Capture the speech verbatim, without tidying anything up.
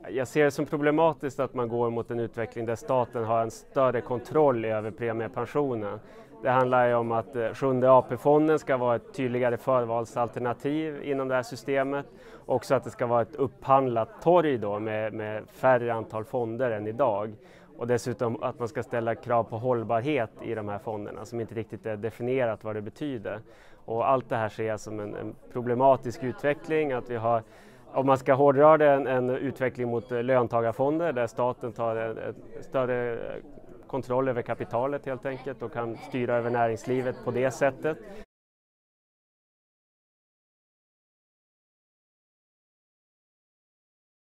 Jag ser det som problematiskt att man går mot en utveckling där staten har en större kontroll över premiepensionen. Det handlar ju om att sjunde A P-fonden ska vara ett tydligare förvalsalternativ inom det här systemet. Också att det ska vara ett upphandlat torg då med, med färre antal fonder än idag. Och dessutom att man ska ställa krav på hållbarhet i de här fonderna som inte riktigt är definierat vad det betyder. Och allt det här ser jag som en, en problematisk utveckling. Att vi har, om man ska hårdra det, en, en utveckling mot löntagarfonder där staten tar en, en större kontroll över kapitalet helt enkelt och kan styra över näringslivet på det sättet.